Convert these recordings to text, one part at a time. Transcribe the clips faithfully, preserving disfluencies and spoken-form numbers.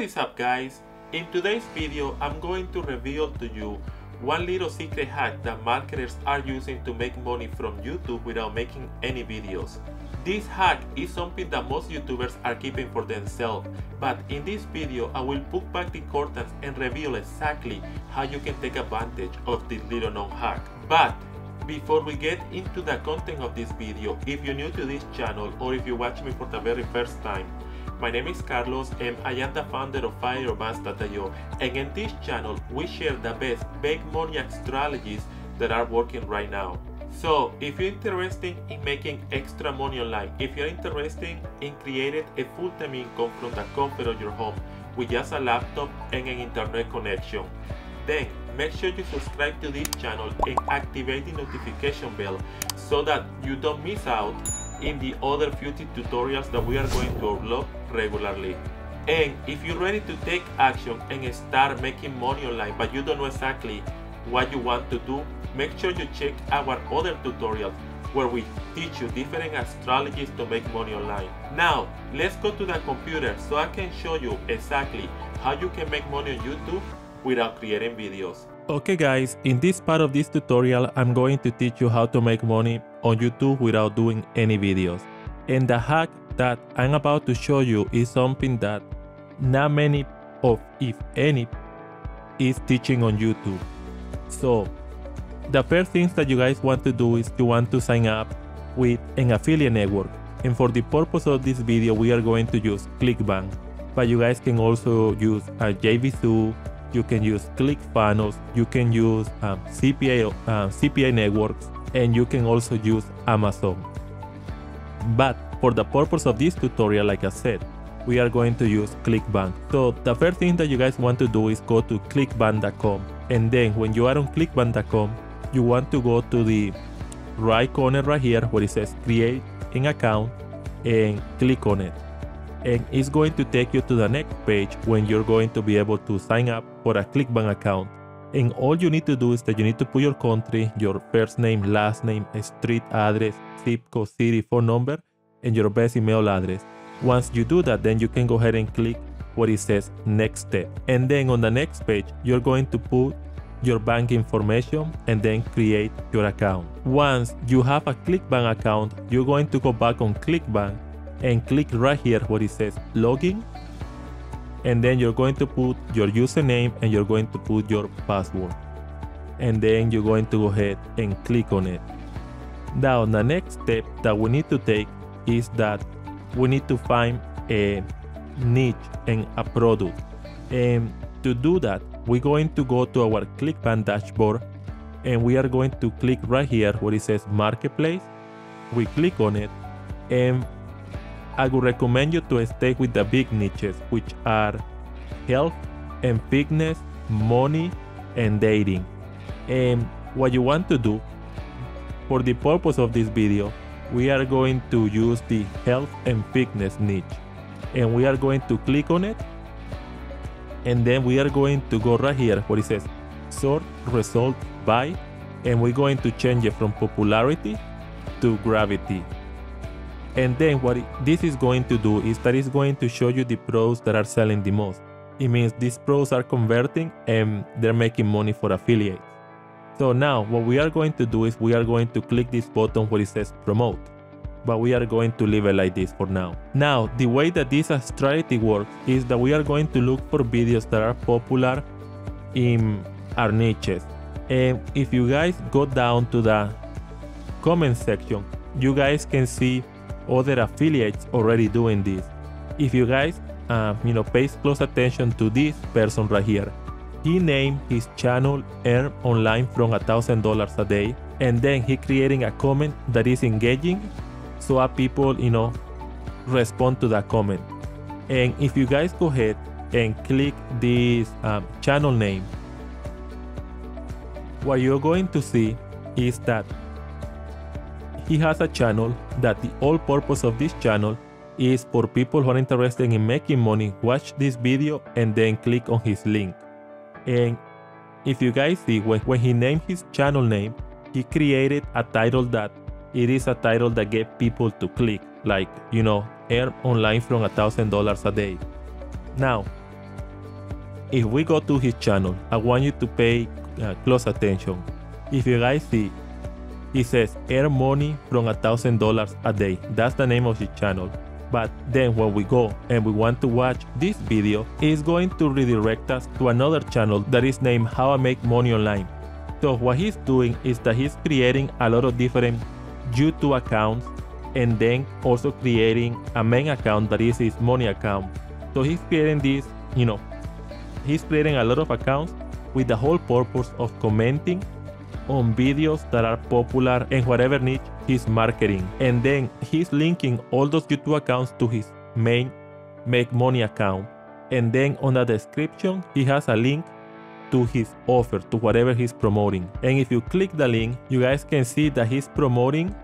What is up, guys? In today's video, I'm going to reveal to you one little secret hack that marketers are using to make money from YouTube without making any videos. This hack is something that most YouTubers are keeping for themselves, but in this video I will pull back the curtains and reveal exactly how you can take advantage of this little known hack. But before we get into the content of this video, if you're new to this channel or if you watch me for the very first time, my name is Carlos and I am the founder of fire romance dot i o, and in this channel we share the best make money strategies that are working right now. So if you're interested in making extra money online, if you're interested in creating a full-time income from the comfort of your home with just a laptop and an internet connection, then make sure you subscribe to this channel and activate the notification bell so that you don't miss out in the other future tutorials that we are going to upload regularly. And if you're ready to take action and start making money online but you don't know exactly what you want to do, make sure you check our other tutorials where we teach you different strategies to make money online. Now let's go to the computer so I can show you exactly how you can make money on YouTube without creating videos. Okay guys, in this part of this tutorial I'm going to teach you how to make money on YouTube without doing any videos. And the hack that I'm about to show you is something that not many of, if any, is teaching on YouTube. So the first things that you guys want to do is you want to sign up with an affiliate network. And for the purpose of this video we are going to use ClickBank, but you guys can also use a J V S U, you can use ClickFunnels, you can use um, C P A, uh, C P A networks, and you can also use Amazon. But for the purpose of this tutorial, like I said, we are going to use ClickBank. So the first thing that you guys want to do is go to clickbank dot com, and then when you are on clickbank dot com, you want to go to the right corner right here where it says create an account and click on it. And it's going to take you to the next page when you're going to be able to sign up for a ClickBank account. And all you need to do is that you need to put your country, your first name, last name, street address, zip code, city, phone number, and your best email address. Once you do that, then you can go ahead and click what it says next step. And then on the next page, you're going to put your bank information and then create your account. Once you have a ClickBank account, you're going to go back on ClickBank and click right here where it says login, and then you're going to put your username and you're going to put your password, and then you're going to go ahead and click on it. Now the next step that we need to take is that we need to find a niche and a product, and to do that we're going to go to our ClickBank dashboard and we are going to click right here where it says marketplace. We click on it, and I would recommend you to stay with the big niches, which are health and fitness, money, and dating. And what you want to do, for the purpose of this video, we are going to use the health and fitness niche. And we are going to click on it. And then we are going to go right here where it says sort result by. And we're going to change it from popularity to gravity. And then what it, this is going to do is that it's going to show you the pros that are selling the most. It means these pros are converting and they're making money for affiliates. So now what we are going to do is we are going to click this button where it says promote. But we are going to leave it like this for now. Now the way that this strategy works is that we are going to look for videos that are popular in our niches. And if you guys go down to the comment section, you guys can see other affiliates already doing this. If you guys uh, you know pay close attention to this person right here, he named his channel earn online from a thousand dollars a day, and then he creating a comment that is engaging so that people you know respond to that comment. And if you guys go ahead and click this um, channel name, what you're going to see is that he has a channel that the whole purpose of this channel is for people who are interested in making money watch this video and then click on his link. And if you guys see, when, when he named his channel name, he created a title that it is a title that get people to click, like, you know, earn online from a thousand dollars a day. Now, if we go to his channel, I want you to pay uh, close attention. If you guys see, he says earn money from a thousand dollars a day. That's the name of his channel. But then when we go and we want to watch this video, it's going to redirect us to another channel that is named How I Make Money Online. So what he's doing is that he's creating a lot of different YouTube accounts and then also creating a main account that is his money account. So he's creating this, you know, he's creating a lot of accounts with the whole purpose of commenting on videos that are popular in whatever niche he's marketing. And then he's linking all those YouTube accounts to his main Make Money account. And then on the description, he has a link to his offer, to whatever he's promoting. And if you click the link, you guys can see that he's promoting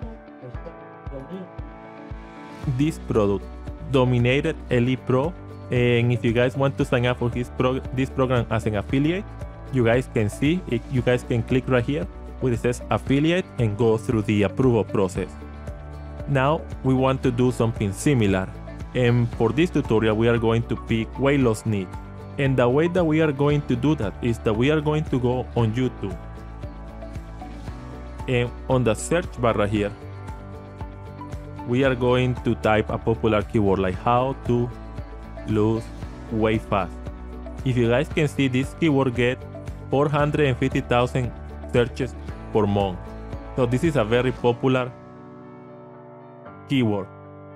this product, Dominated Elite Pro. And if you guys want to sign up for his pro this program as an affiliate, you guys can see it. You guys can click right here where it says affiliate and go through the approval process. Now we want to do something similar, and for this tutorial we are going to pick weight loss niche. And the way that we are going to do that is that we are going to go on YouTube, and on the search bar right here we are going to type a popular keyword like how to lose weight fast. If you guys can see, this keyword get four hundred fifty thousand searches per month. So this is a very popular keyword.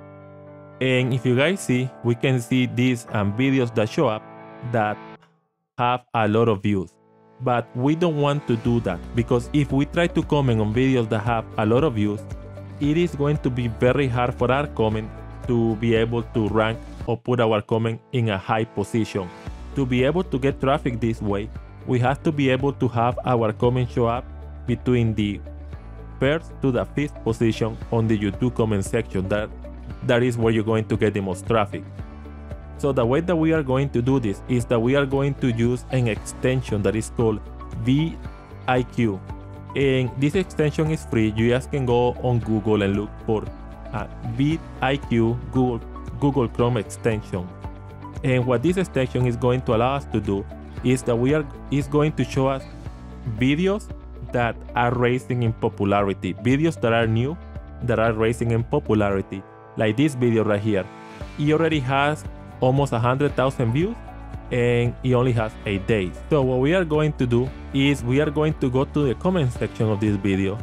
And if you guys see, we can see these um, videos that show up that have a lot of views. But we don't want to do that, because if we try to comment on videos that have a lot of views, it is going to be very hard for our comment to be able to rank or put our comment in a high position. To be able to get traffic this way, we have to be able to have our comment show up between the first to the fifth position on the YouTube comment section. That, that is where you're going to get the most traffic. So the way that we are going to do this is that we are going to use an extension that is called V I Q. And this extension is free. You just can go on Google and look for uh, V I Q Google, Google Chrome extension. And what this extension is going to allow us to do is that we are is going to show us videos that are rising in popularity, videos that are new, that are rising in popularity, like this video right here. It already has almost one hundred thousand views and it only has eight days. So what we are going to do is we are going to go to the comment section of this video,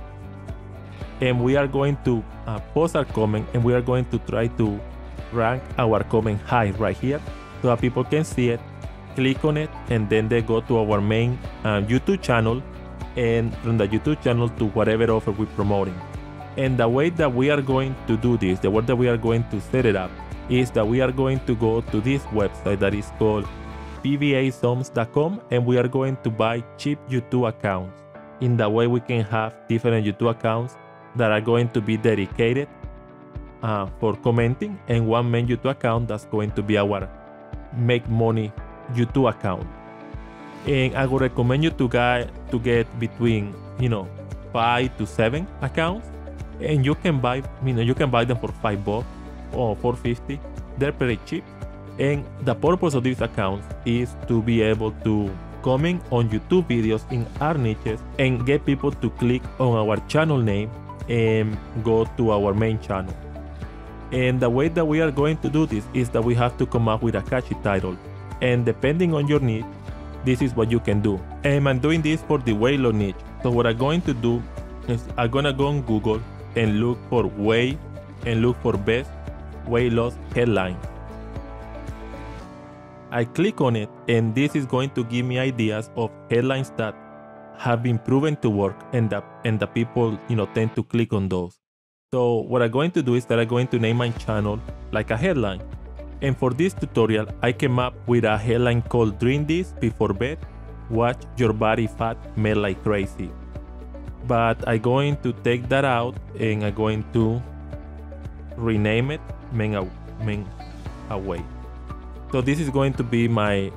and we are going to uh, post our comment, and we are going to try to rank our comment high right here so that people can see it, click on it, and then they go to our main uh, YouTube channel, and from the YouTube channel to whatever offer we're promoting. And the way that we are going to do this, the way that we are going to set it up, is that we are going to go to this website that is called P V A Sums dot com, and we are going to buy cheap YouTube accounts. In that way we can have different YouTube accounts that are going to be dedicated uh, for commenting, and one main YouTube account that's going to be our Make Money YouTube account. And I would recommend you to get to get between, you know, five to seven accounts, and you can buy, you know, you can buy them for five bucks or four fifty. They're pretty cheap. And the purpose of these accounts is to be able to comment on YouTube videos in our niches and get people to click on our channel name and go to our main channel. And the way that we are going to do this is that we have to come up with a catchy title, and depending on your niche, this is what you can do. And I'm doing this for the weight loss niche. So what I'm going to do is I'm gonna go on Google and look for weight and look for best weight loss headline. I click on it, and this is going to give me ideas of headlines that have been proven to work, and the, and the people, you know, tend to click on those. So what I'm going to do is that I'm going to name my channel like a headline. And for this tutorial, I came up with a headline called Drink This Before Bed, Watch Your Body Fat Melt Like Crazy. But I'm going to take that out, and I'm going to rename it Men Away. So this is going to be my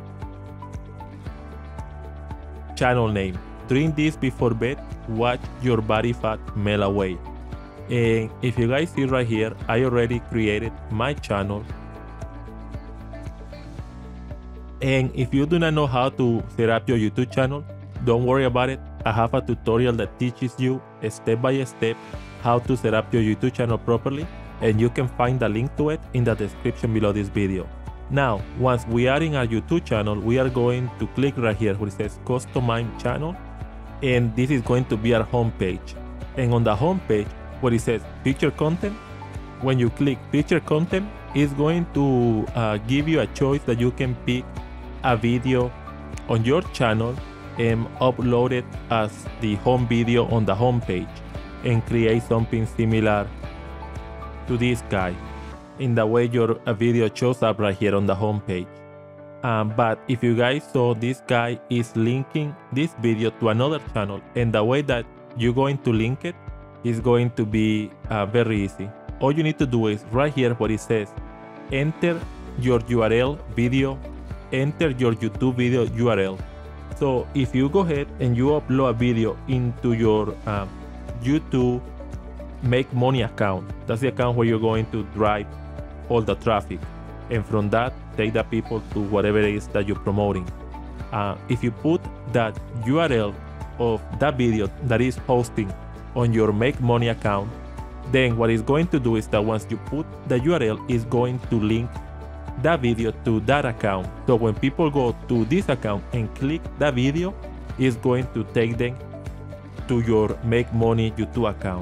channel name. Drink this before bed, watch your body fat melt away. And if you guys see right here, I already created my channel. And if you do not know how to set up your YouTube channel, don't worry about it. I have a tutorial that teaches you step by step how to set up your YouTube channel properly, and you can find the link to it in the description below this video. Now, once we are in our YouTube channel, we are going to click right here where it says Customize Channel, and this is going to be our home page. And on the home page where it says Feature Content, when you click Feature Content, it's going to uh, give you a choice that you can pick a video on your channel and upload it as the home video on the home page and create something similar to this guy in the way your uh, video shows up right here on the home page. Um, but if you guys saw, this guy is linking this video to another channel, and the way that you're going to link it is going to be uh, very easy. All you need to do is right here where it says enter your U R L video, enter your YouTube video U R L. So if you go ahead and you upload a video into your um, YouTube Make Money account, that's the account where you're going to drive all the traffic, and from that take the people to whatever it is that you're promoting. Uh, if you put that U R L of that video that is posting on your Make Money account, then what it's going to do is that once you put the U R L, it's going to link that video to that account. So when people go to this account and click that video, it's going to take them to your Make Money YouTube account.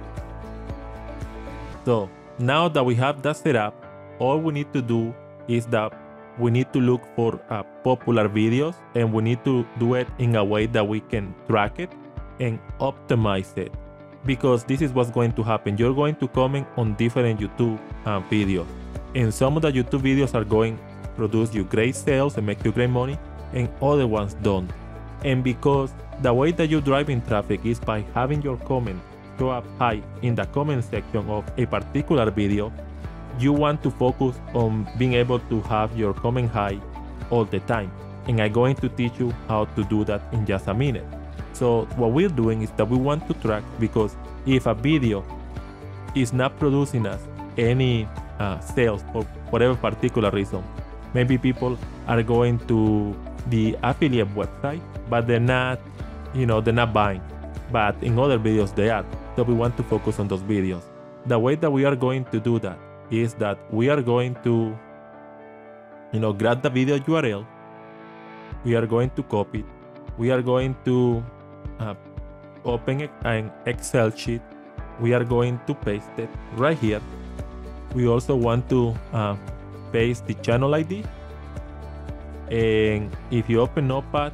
So now that we have that set up, all we need to do is that we need to look for uh, popular videos, and we need to do it in a way that we can track it and optimize it, because this is what's going to happen. You're going to comment on different YouTube uh, videos, and some of the YouTube videos are going to produce you great sales and make you great money, and other ones don't. And because the way that you're driving traffic is by having your comment show up high in the comment section of a particular video, you want to focus on being able to have your comment high all the time. And I'm going to teach you how to do that in just a minute. So what we're doing is that we want to track, because if a video is not producing us any uh, sales for whatever particular reason, maybe people are going to the affiliate website, but they're not, you know, they're not buying. But in other videos they are. So we want to focus on those videos. The way that we are going to do that is that we are going to, you know, grab the video U R L. We are going to copy it. We are going to uh, open an Excel sheet. We are going to paste it right here. We also want to uh, paste the channel I D. And if you open Notepad,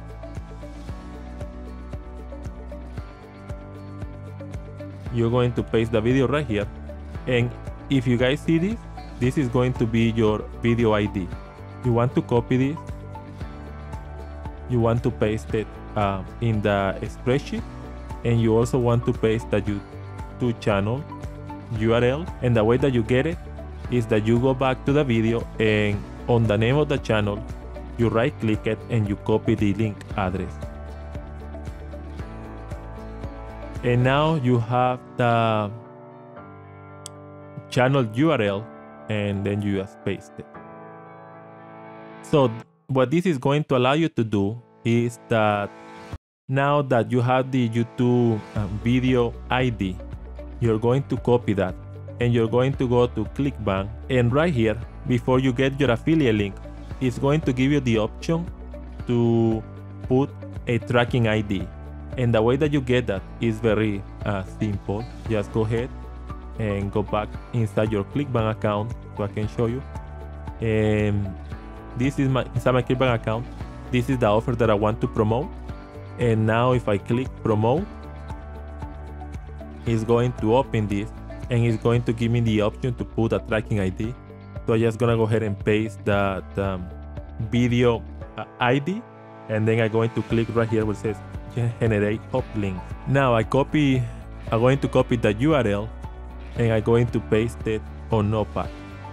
you're going to paste the video right here. And if you guys see this, this is going to be your video I D. You want to copy this. You want to paste it uh, in the spreadsheet, and you also want to paste the YouTube channel U R L. And the way that you get it is that you go back to the video, and on the name of the channel, you right click it and you copy the link address. And now you have the channel U R L, and then you just paste it. So what this is going to allow you to do is that now that you have the YouTube uh, video I D, you're going to copy that, and you're going to go to ClickBank, and right here, before you get your affiliate link, it's going to give you the option to put a tracking I D. And the way that you get that is very uh, simple. Just go ahead and go back inside your ClickBank account so I can show you. And this is my inside my ClickBank account. This is the offer that I want to promote. And now if I click promote, it's going to open this, and it's going to give me the option to put a tracking I D. So I'm just gonna go ahead and paste the, the video uh, I D, and then I'm going to click right here where it says generate uplink. Now I copy, I'm going to copy the U R L, and I'm going to paste it on Notepad.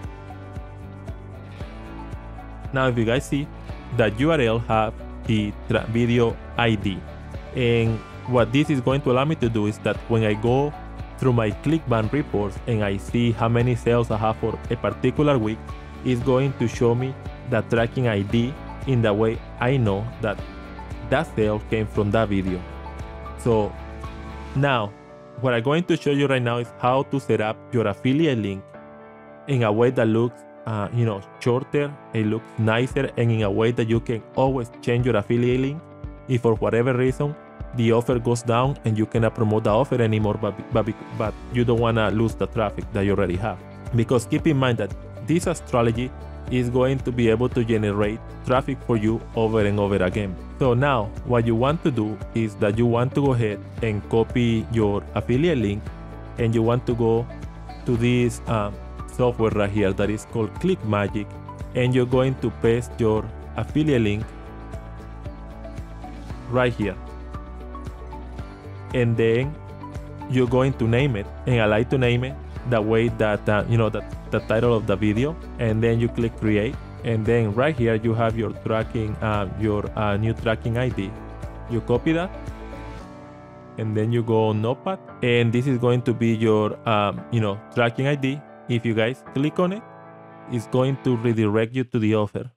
Now if you guys see, the U R L have the video I D, and what this is going to allow me to do is that when I go through my ClickBank reports and I see how many sales I have for a particular week, it's going to show me the tracking I D in that way I know that that sale came from that video. So now what I'm going to show you right now is how to set up your affiliate link in a way that looks uh, you know, shorter, it looks nicer, and in a way that you can always change your affiliate link if for whatever reason the offer goes down and you cannot promote the offer anymore, but, but, but you don't want to lose the traffic that you already have. Because keep in mind that this strategy is going to be able to generate traffic for you over and over again. So now what you want to do is that you want to go ahead and copy your affiliate link, and you want to go to this um, software right here that is called ClickMagick, and you're going to paste your affiliate link right here, and then you're going to name it, and I like to name it the way that uh, you know that the title of the video, and then you click create, and then right here you have your tracking uh, your uh, new tracking I D. You copy that, and then you go on Notepad, and this is going to be your um, you know tracking I D. If you guys click on it, it's going to redirect you to the offer.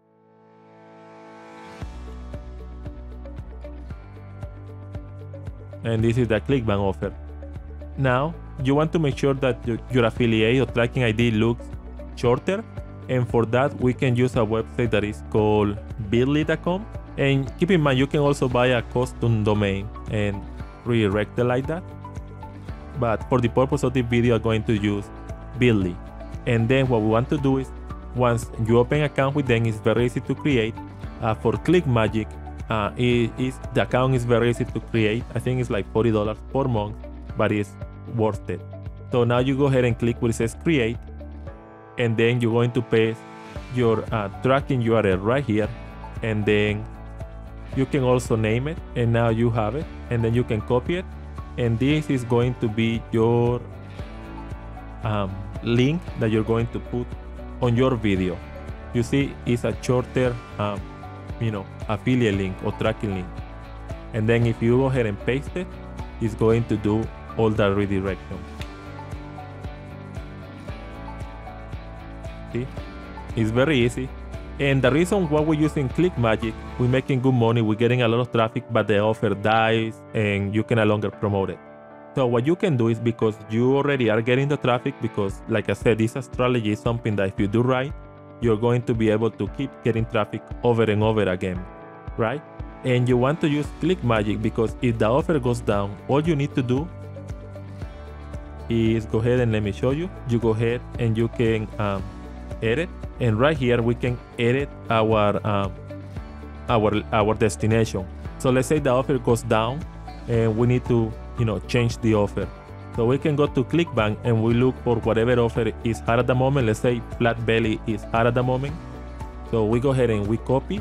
And this is the ClickBank offer. Now you want to make sure that your, your affiliate or tracking I D looks shorter, and for that we can use a website that is called bitly dot com. And keep in mind, you can also buy a custom domain and redirect it like that, but for the purpose of this video I'm going to use Bitly. And then what we want to do is, once you open an account with them, it's very easy to create. Uh, for ClickMagick, uh, it is the account is very easy to create. I think it's like forty dollars per month, but it's worth it. So now you go ahead and click where it says create, and then you're going to paste your uh, tracking U R L right here, and then you can also name it, and now you have it, and then you can copy it, and this is going to be your um, link that you're going to put on your video. You see, it's a shorter um, you know affiliate link or tracking link, and then if you go ahead and paste it, it's going to do all that redirection. See, it's very easy. And the reason why we're using ClickMagick, we're making good money, we're getting a lot of traffic, but the offer dies and you can no longer promote it. So what you can do is, because you already are getting the traffic, because like I said, this strategy is something that if you do right, you're going to be able to keep getting traffic over and over again, right? And you want to use ClickMagick because if the offer goes down, all you need to do is go ahead and let me show you. You go ahead and you can um, edit, and right here we can edit our um, our our destination. So let's say the offer goes down and we need to you know change the offer. So we can go to ClickBank and we look for whatever offer is hot at the moment. Let's say flat belly is hot at the moment. So we go ahead and we copy.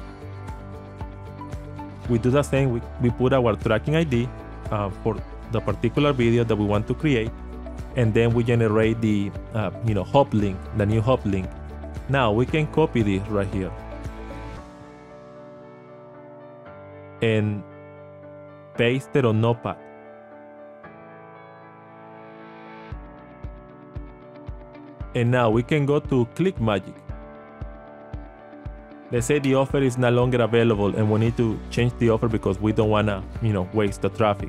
We do the same. We, we put our tracking I D uh, for the particular video that we want to create, and then we generate the uh, you know hop link, the new hop link. Now we can copy this right here and paste it on Notepad. And now we can go to ClickMagick. Let's say the offer is no longer available and we need to change the offer because we don't wanna, you know, waste the traffic.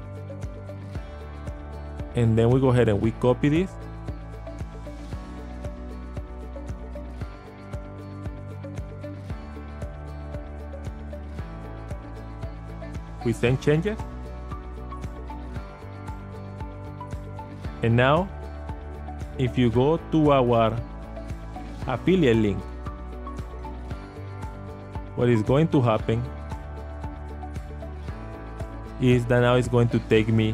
And then we go ahead and we copy this. We send changes. And now, if you go to our affiliate link, what is going to happen is that now it's going to take me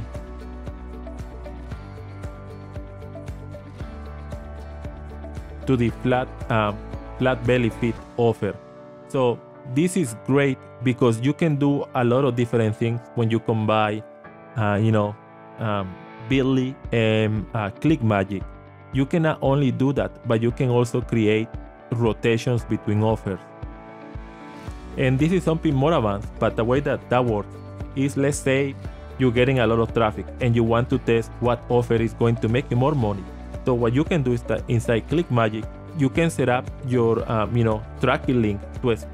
to the flat um, flat belly fit offer. So this is great because you can do a lot of different things when you combine uh, you know um, Bitly and uh, ClickMagick. You can not only do that, but you can also create rotations between offers. And this is something more advanced, but the way that that works is, let's say you're getting a lot of traffic and you want to test what offer is going to make you more money. So what you can do is that inside ClickMagick, you can set up your um, you know tracking link to split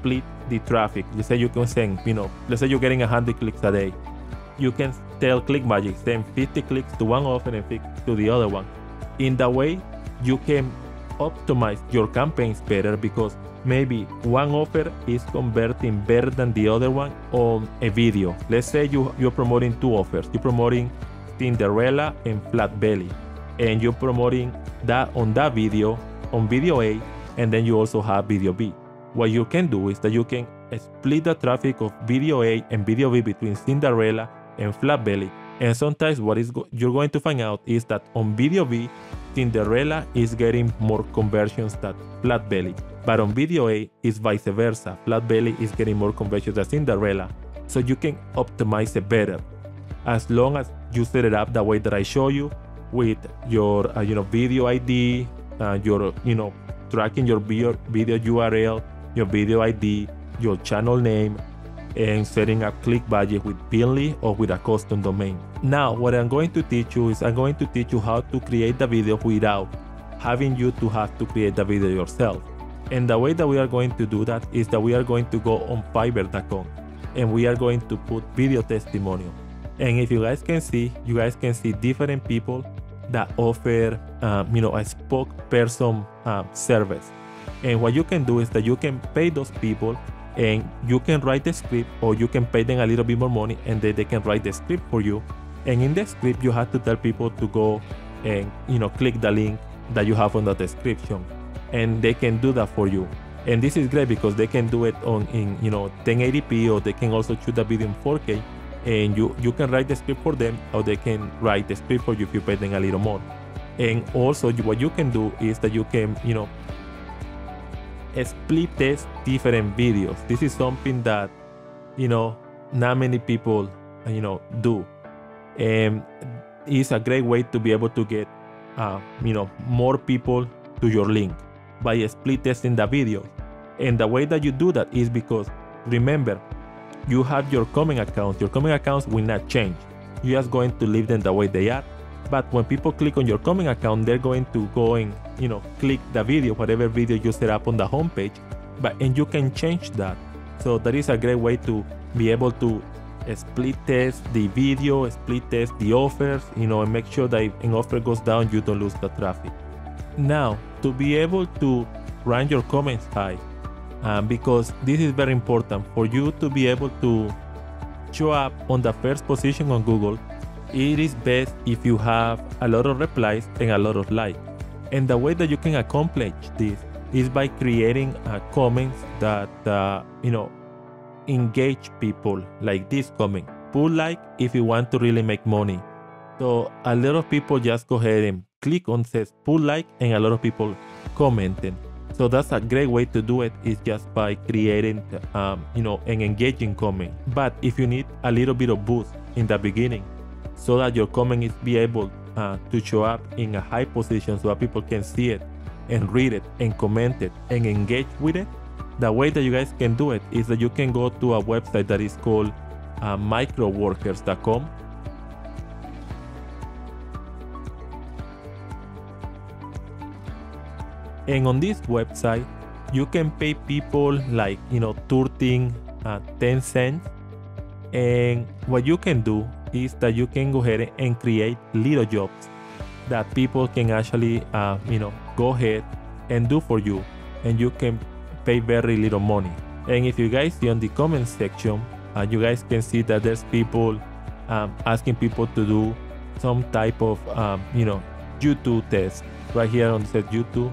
the traffic. Let's say you can send, you know, let's say you're getting one hundred clicks a day. You can tell ClickMagick, send fifty clicks to one offer and fifty to the other one. In that way, you can optimize your campaigns better because maybe one offer is converting better than the other one on a video. Let's say you, you're promoting two offers. You're promoting Cinderella and Flat Belly. And you're promoting that on that video, on video A, and then you also have video B. What you can do is that you can split the traffic of video A and video B between Cinderella and Flat Belly. And sometimes what is go you're going to find out is that on video B, Cinderella is getting more conversions than Flat Belly. But on video A, it's vice versa. Flat Belly is getting more conversions than Cinderella. So you can optimize it better. As long as you set it up the way that I show you, with your uh, you know, video I D, uh, your you know, tracking your video, video U R L, your video I D, your channel name, and setting up ClickBudget with Bitly or with a custom domain. Now, what I'm going to teach you is I'm going to teach you how to create the video without having you to have to create the video yourself. And the way that we are going to do that is that we are going to go on Fiverr dot com and we are going to put video testimonial. And if you guys can see, you guys can see different people that offer, um, you know, a spokesperson um, service. And what you can do is that you can pay those people and you can write the script, or you can pay them a little bit more money and then they can write the script for you. And in the script, you have to tell people to go and, you know, click the link that you have on the description, and they can do that for you. And this is great because they can do it on in, you know, ten eighty p, or they can also shoot the video in four K. And you, you can write the script for them, or they can write the script for you if you pay them a little more. And also what you can do is that you can, you know, split test different videos. This is something that, you know, not many people, you know, do. And it's a great way to be able to get, uh, you know, more people to your link by split testing the video. And the way that you do that is because, remember, you have your comment account. Your comment accounts will not change. You're just going to leave them the way they are. But when people click on your comment account, they're going to go and, you know, click the video, whatever video you set up on the homepage. But and you can change that. So that is a great way to be able to split test the video, split test the offers, you know, and make sure that if an offer goes down, you don't lose the traffic. Now, to be able to rank your comments high, um, because this is very important for you to be able to show up on the first position on Google. It is best if you have a lot of replies and a lot of likes. And the way that you can accomplish this is by creating uh, comments that, uh, you know, engage people, like this comment. Put like if you want to really make money. So a lot of people just go ahead and click on says put like, and a lot of people commenting. So that's a great way to do it, is just by creating, um, you know, an engaging comment. But if you need a little bit of boost in the beginning, so that your comment is be able uh, to show up in a high position so that people can see it and read it and comment it and engage with it, the way that you guys can do it is that you can go to a website that is called uh, microworkers dot com. And on this website, you can pay people like, you know, thirteen, uh, ten cents. And what you can do is that you can go ahead and create little jobs that people can actually, uh, you know, go ahead and do for you. And you can pay very little money. And if you guys see on the comment section, uh, you guys can see that there's people um, asking people to do some type of, um, you know, YouTube test. Right here on the YouTube,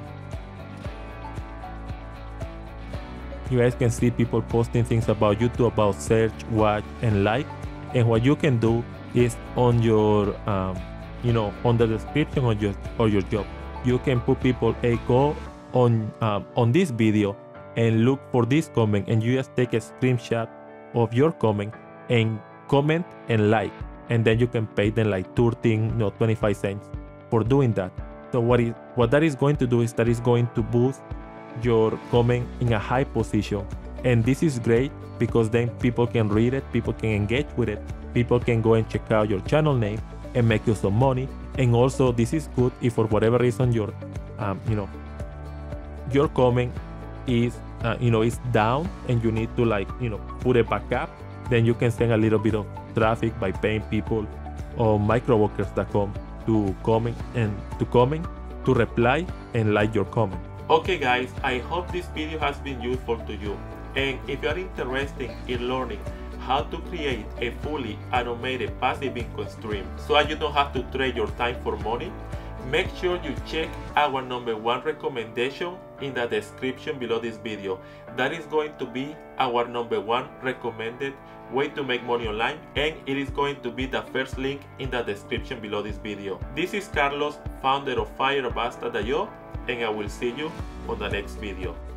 you guys can see people posting things about YouTube, about search, watch, and like. And what you can do is on your, um, you know, on the description of your or your job, you can put people, hey, go on um, on this video and look for this comment, and you just take a screenshot of your comment and comment and like, and then you can pay them like thirteen, no, twenty-five cents for doing that. So what is what that is going to do is that is going to boost your comment in a high position. And this is great because then people can read it, people can engage with it, people can go and check out your channel name and make you some money. And also this is good if for whatever reason your um, you know, your comment is uh, you know, is down and you need to like, you know, put it back up, then you can send a little bit of traffic by paying people on microworkers dot com to comment and to comment, to reply and like your comment. Okay guys, I hope this video has been useful to you. And if you are interested in learning how to create a fully automated passive income stream so you don't have to trade your time for money, make sure you check our number one recommendation in the description below this video. That is going to be our number one recommended way to make money online, and it is going to be the first link in the description below this video. This is Carlos, founder of Firebasta dot io, and I will see you on the next video.